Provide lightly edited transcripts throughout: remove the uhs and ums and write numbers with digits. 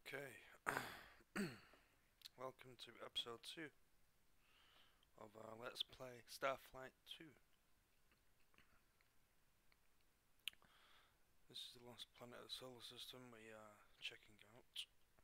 Okay, welcome to episode 2 of our Let's Play Starflight 2. This is the last planet of the solar system we are checking out.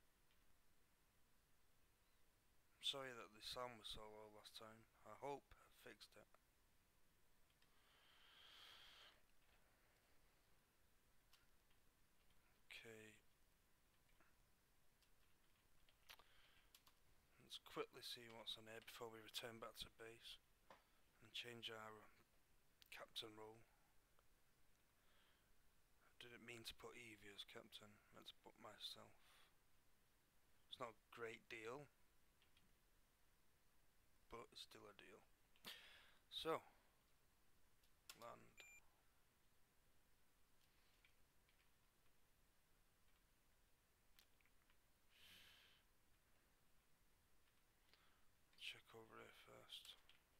I'm sorry that the sound was so low last time. I hope I fixed it. Okay. Let's quickly see what's on here before we return back to base and change our captain role. I didn't mean to put Evie as captain, I meant to put myself. It's not a great deal, but it's still a deal. So, land. Check over here first.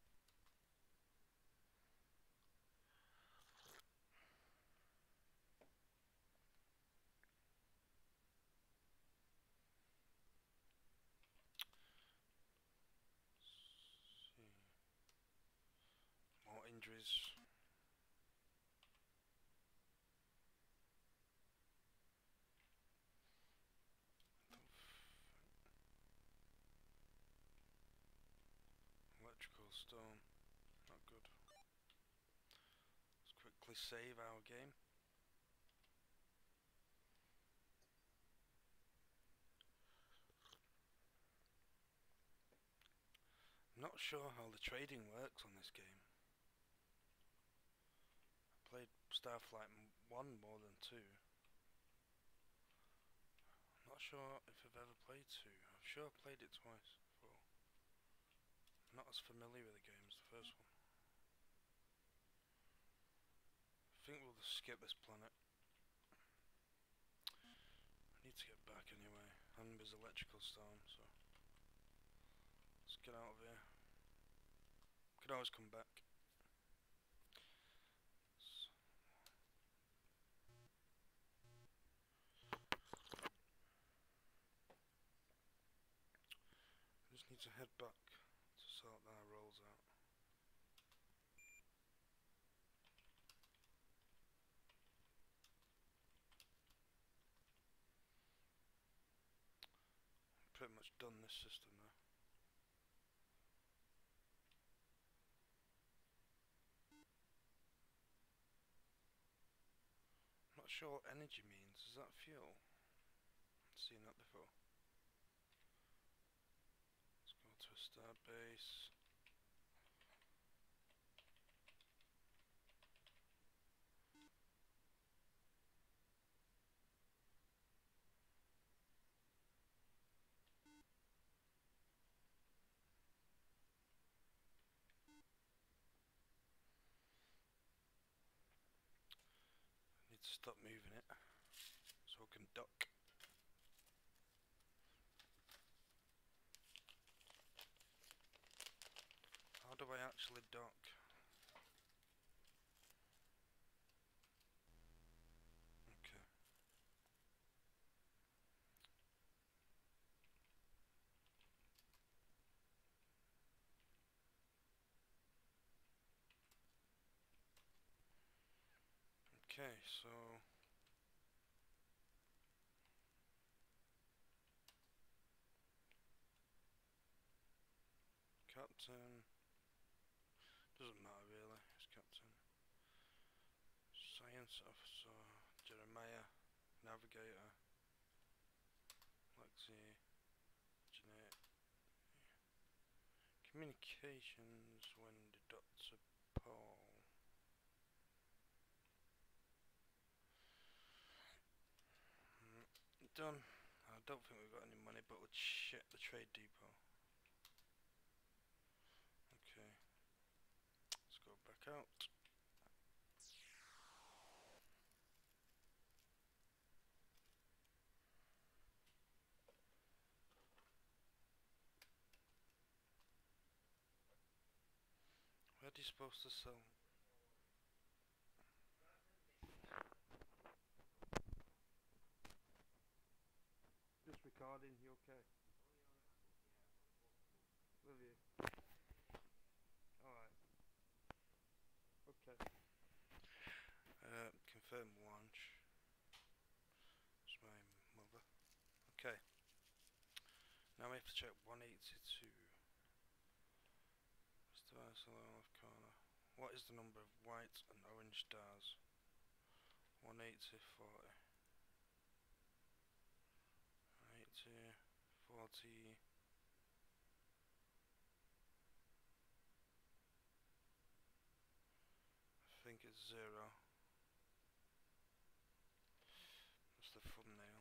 See. More injuries. Electrical stone. Not good. Let's quickly save our game. Not sure how the trading works on this game. I played Starflight 1 more than 2. Not sure if I've ever played 2. I'm sure I played it twice before. I'm not as familiar with the game as the first one. I think we'll just skip this planet. I need to get back anyway, and there's electrical storm, so let's get out of here. Could always come back. I just need to head back to sort our rolls out. Pretty much done this system now. Not sure what energy means. Is that fuel? I've seen that before. Let's go to a star base. I need to stop moving it so I can duck. How do I actually duck? Okay. Okay, so captain doesn't matter really. It's captain. Science officer Jeremiah, navigator Lexi, Jeanette. Communications Wendy, Dr. Paul. Done. I don't think we've got any money, but we'll check the trade depot. Okay. Let's go back out. Where are you supposed to sell? Just recording? You okay? Love you. Alright. Okay. Confirm launch. It's my mother. Okay. Now we have to check 182. What's the device on the left corner? What is the number of white and orange stars? 180, 40. 180, 40. I think it's 0. That's the thumbnail.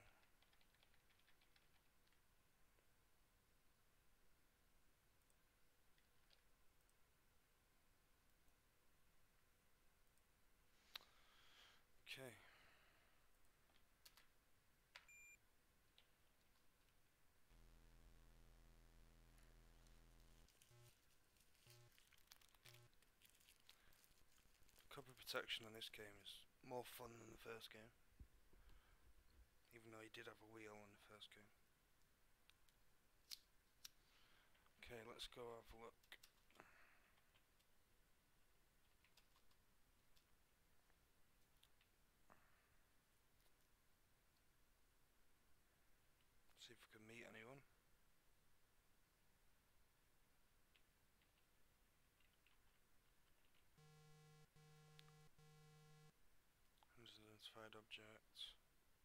Okay. Copy protection on this game is more fun than the first game. Even though he did have a wheel in the first game. Okay, let's go have a look. See if we can meet anyone. Unidentified objects.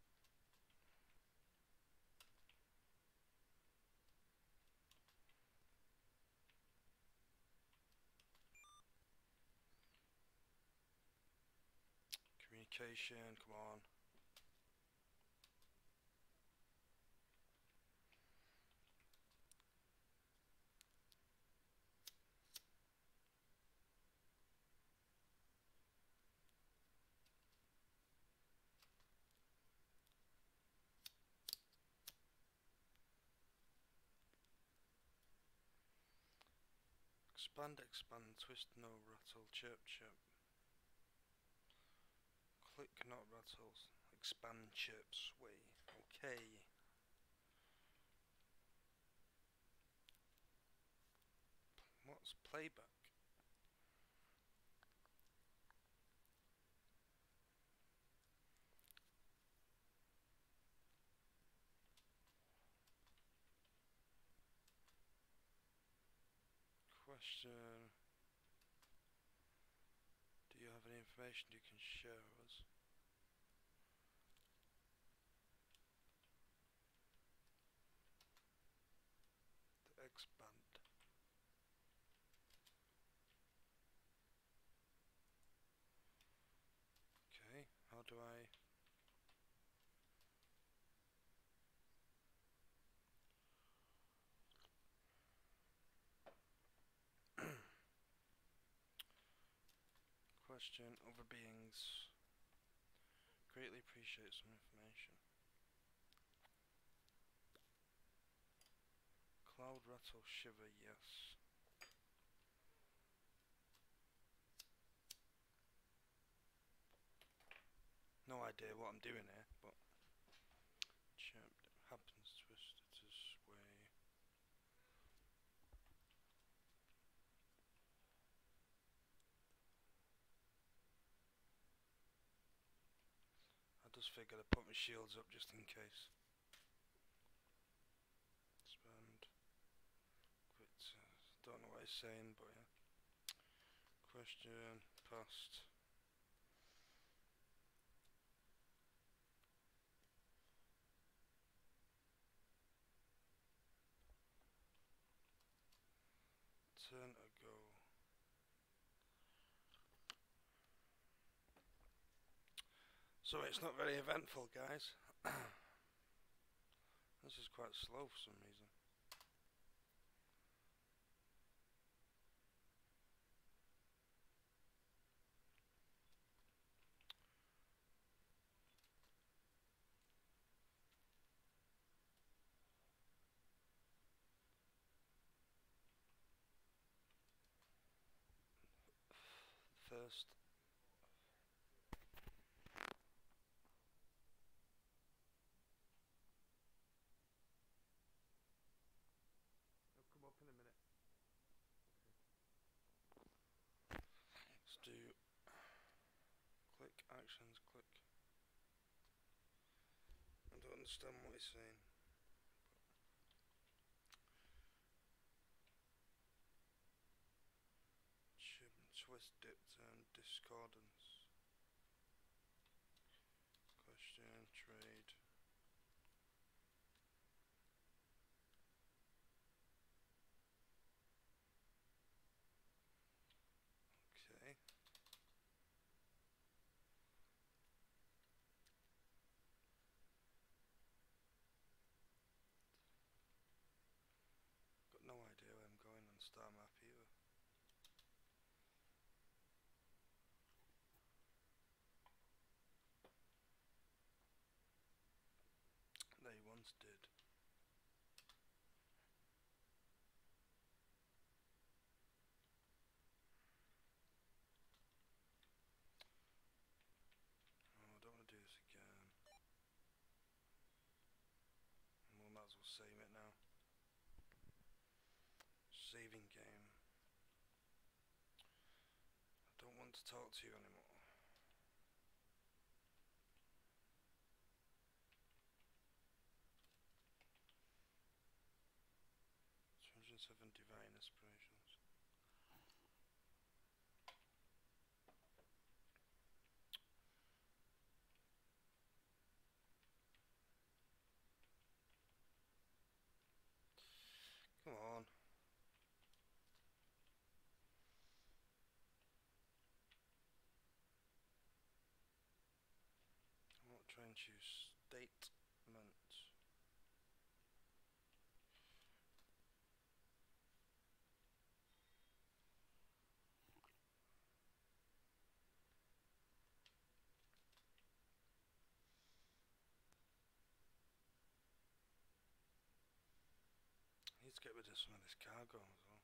Communication, come on. Expand, expand, twist, no rattle, chirp, chirp. Click, not rattles. Expand, chirp, sway. Okay. What's playback? Question. Do you have any information you can share with us? To expand. Okay, how do I... Question, other beings greatly appreciate some information. Cloud, rattle, shiver, yes. No idea what I'm doing here, but chirp happens, twist to sway. I just figured I'd put my shields up just in case. Expand. Quit. Don't know what he's saying, but yeah. Question. Past. Turn ago. So it's not very eventful, guys. This is quite slow for some reason. First. directions, click. I don't understand what he's saying. Twist, dip, turn, discordance. Question, trade. Okay. Got no idea where I'm going on star map either. They once did. Oh, I don't want to do this again. We might as well save it now. Saving game. I don't want to talk to you anymore. 207 divine aspirations. Come on. I'm not trying to choose statement. I need to get rid of some of this cargo as well.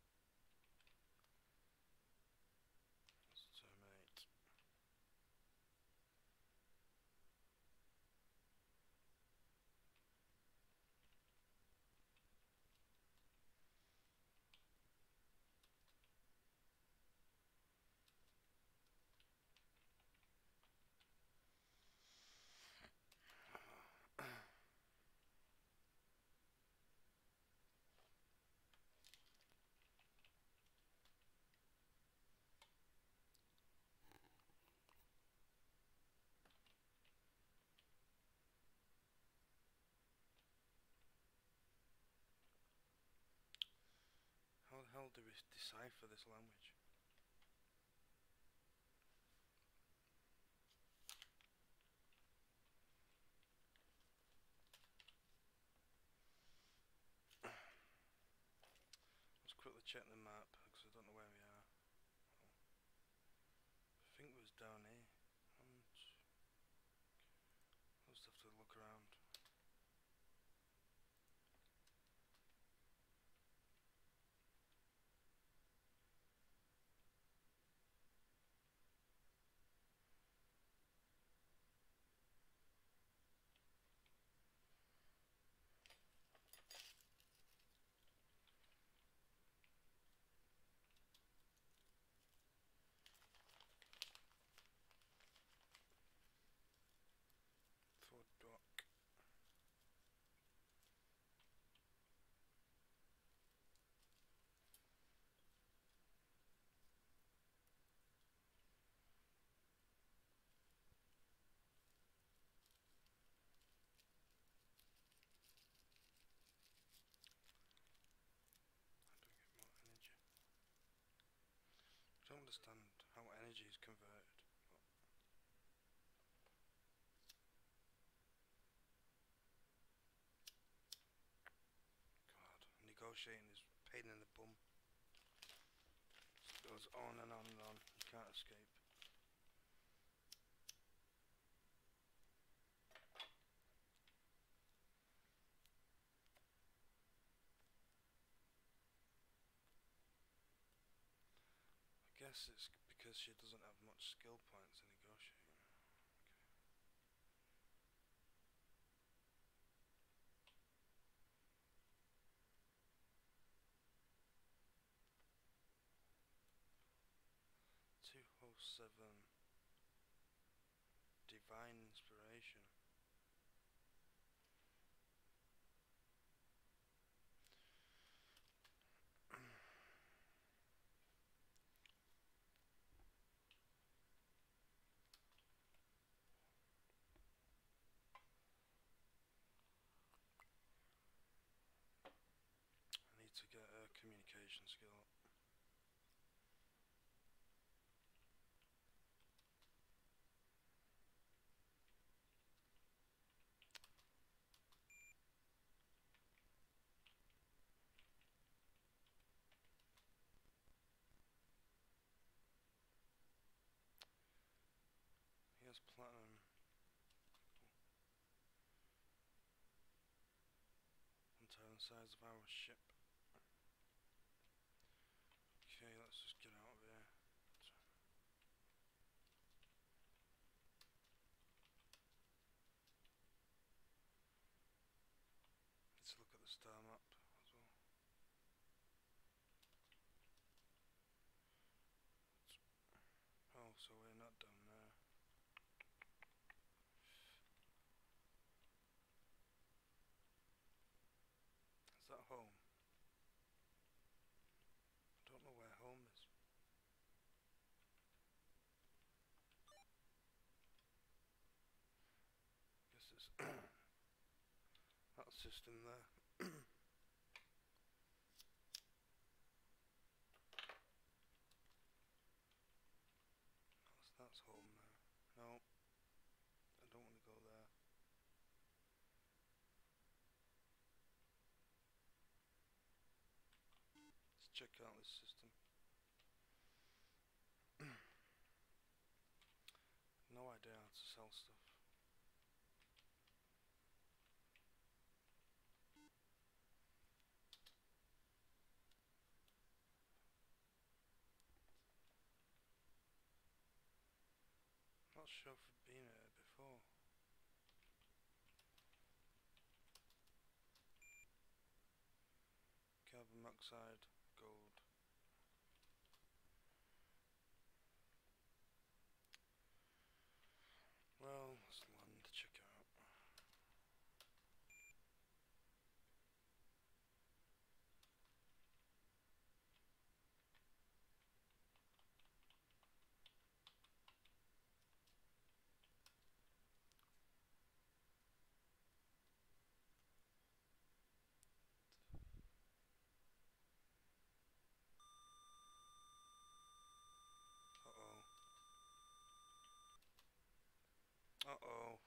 Let's terminate. How the hell do we decipher this language? Let's quickly check the map because I don't know where we are. I think it was down here. I'll just have to look around. For dock. How do we get more energy? I don't understand how energy is converted. God, negotiating is a pain in the bum. It goes on and on and on. You can't escape. I guess it's because she doesn't have much skill points in negotiating. Okay. 207. divine inspiration. I need to get a communication skill up. He has platinum. 1 time the size of our ship. Okay, let's just get out of here. Let's look at the star map as well. Oh, so we're not down there. Is that home? I don't know where home is. Guess it's that system there. That's home there. No, I don't want to go there. Let's check out this system. No idea how to sell stuff. Not sure if we've been here before. Carbon monoxide, gold. Well, let's land to check out. Uh-oh. Uh-oh.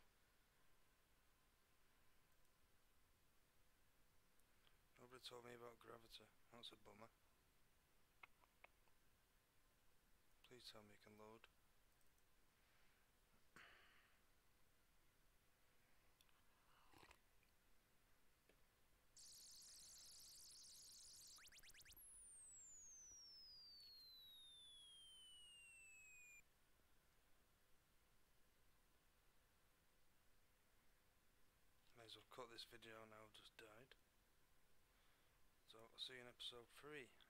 Nobody told me about gravity. That's a bummer. Please tell me you can load. May as well cut this video now, I've just died. So, I'll see you in episode 3.